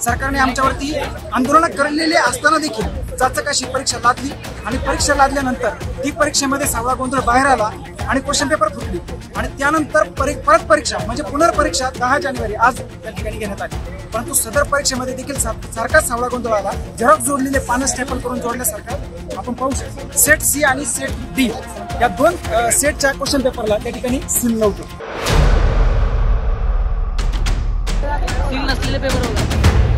सरकारने आमच्यावरती आंदोलन केलेले असताना देखील चाचकाशी परीक्षा लादली आणि परीक्षा लादल्यानंतर ती परीक्षेमध्ये सावळा गोंधळ बाहेर आला आणि क्वेश्चन पेपर फुटली आणि त्यानंतर परत परीक्षा म्हणजे पुनर्परीक्षा 10 जानेवारी आज त्या ठिकाणी घेण्यात आली। परंतु सदर परीक्षेमध्ये देखील सारखाच सावळा गोंधळ आला। झेरॉक्स जोडलेले पानं स्टेपल करून जोडल्यासारखं आपण पाहू शकतो। सेट सी आणि सेट डी या दोन सेटच्या क्वेश्चन पेपरला त्या ठिकाणी सील नव्हतं। सील नसलेले पेपर होते।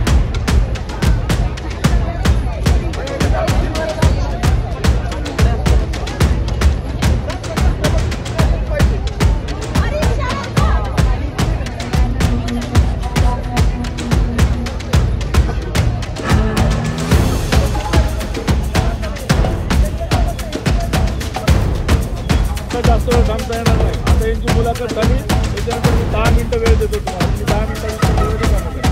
जास्त वेळ थांबता येणार नाही। आता यांची मुलाखत झाली, त्याच्यानंतर मी 10 मिनिटं वेळ देतो तुम्हाला। मी 10 मिनिटांची काम करा।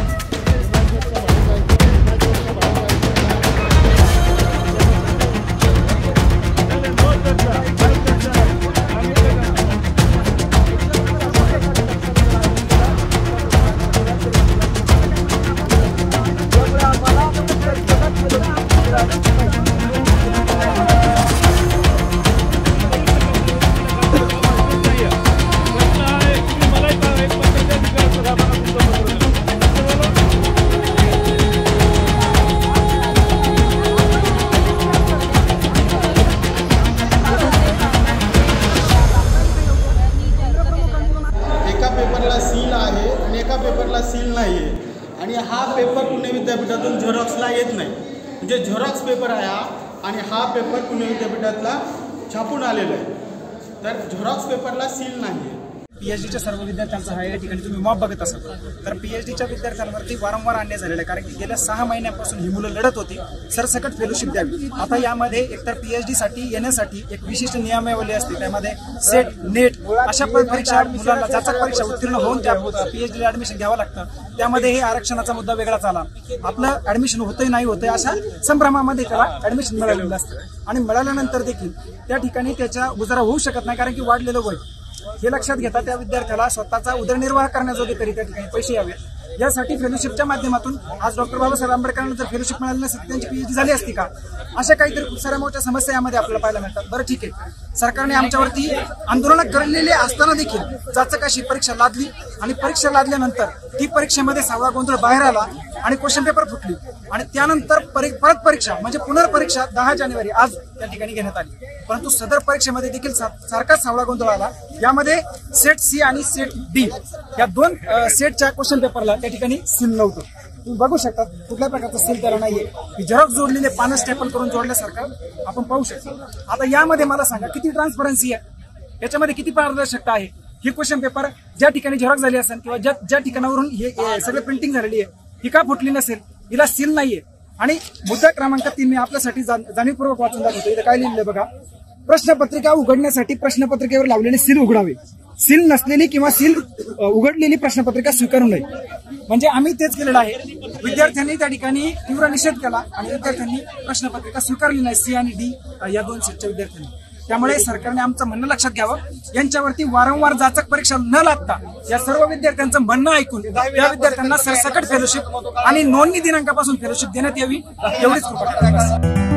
सील आहे आणि एका पेपरला सील नाही आहे आणि हा पेपर पुणे विद्यापीठातून झेरॉक्सला येत नाही। म्हणजे झेरॉक्स पेपर आहे हा आणि हा पेपर पुणे विद्यापीठातला छापून आलेला आहे। तर झेरॉक्स पेपरला सील नाही आहे। पीएचडीच्या सर्व विद्यार्थ्यांचा हा या ठिकाणी तुम्ही मॉब बघत असाल तर पीएचडीच्या विद्यार्थ्यांवरती वारंवार अन्याय झालेला आहे। कारण की गेल्या 6 महिन्यापासून ही मुलं लढत होती सरसकट फेलोशिप द्यावी। आता यामध्ये एकतर पीएचडी साठी येण्यासाठी एक विशिष्ट नियमावली असते, त्यामध्ये सेट नेट अशा परीक्षा मुलांना जाचक परीक्षा उत्तीर्ण होऊन त्या पीएचडीला ऍडमिशन घ्यावं लागतं। त्यामध्ये हे आरक्षणाचा मुद्दा वेगळाच आला। आपलं ऍडमिशन होतंय नाही होतंय अशा संभ्रमामध्ये त्याला ऍडमिशन मिळालेलं असतं आणि मिळाल्यानंतर देखील त्या ठिकाणी त्याचा गुजारा होऊ शकत नाही, कारण की वाढलेलं वय हे लक्षात घेता त्या विद्यार्थ्याला स्वतःचा उदरनिर्वाह करण्याजोगे तरी त्या ठिकाणी पैसे यावे यासाठी फेलोशिपच्या माध्यमातून आज डॉक्टर बाबासाहेब आंबेडकरांना जर फेलोशिप मिळाली नसती त्यांची पीएचडी झाली असती का, अशा काहीतरी खूप साऱ्या मोठ्या समस्या यामध्ये आपल्याला पाहायला मिळतात। बरं ठीक आहे, सरकारने आमच्यावरती आंदोलन केलेले असताना देखील चाचकाशी परीक्षा लादली आणि परीक्षा लादल्यानंतर ती परीक्षेमध्ये सावळा गोंधळ बाहेर आला आणि क्वेश्चन पेपर फुटली आणि त्यानंतर परत परीक्षा म्हणजे पुनर्परीक्षा 10 जानेवारी आज त्या ठिकाणी घेण्यात आली। परंतु सदर परीक्षेमध्ये देखील सारखाच सावळा गोंधळ आला। यामध्ये सेट सी आणि सेट डी या दोन सेटच्या क्वेश्चन पेपरला त्या ठिकाणी सील नव्हतं। तुम्ही बघू शकता कुठल्या प्रकारचं सील त्याला नाहीये। झेरॉक्स जोडलेले पानं स्टेपल करून जोडल्यासारखं आपण पाहू शकतो। आता यामध्ये मला सांगा किती ट्रान्सपरन्सी आहे, याच्यामध्ये किती पारदर्शकता आहे। ही क्वेश्चन पेपर ज्या ठिकाणी झेरॉक्स झाली असेल किंवा ज्या ठिकाणावरून हे सगळे प्रिंटिंग झालेली आहे ही का फुटली नसेल, हिला सील नाहीये। आणि मुद्दा क्रमांक 3 मी आपल्यासाठी जाणीवपूर्वक वाचून दाखवतो। इथे काय लिहिलंय बघा, प्रश्नपत्रिका उघडण्यासाठी प्रश्नपत्रिकेवर लावलेले सील उघडावे, सील नसलेली किंवा सील उघडलेली प्रश्नपत्रिका स्वीकारू नये। म्हणजे आम्ही तेच केलेलं आहे। विद्यार्थ्यांनी त्या ठिकाणी तीव्र निषेध केला आणि विद्यार्थ्यांनी प्रश्नपत्रिका स्वीकारली नाही, सी आणि डी या दोन सेटच्या विद्यार्थ्यांनी। त्यामुळे सरकारने आमचं म्हणणं लक्षात घ्यावं, यांच्यावरती वारंवार जाचक परीक्षा न लागता या सर्व विद्यार्थ्यांचं म्हणणं ऐकून त्या विद्यार्थ्यांना सरसकट फेलोशिप आणि नोंदणी दिनांकापासून फेलोशिप देण्यात यावी एवढीच कृपा।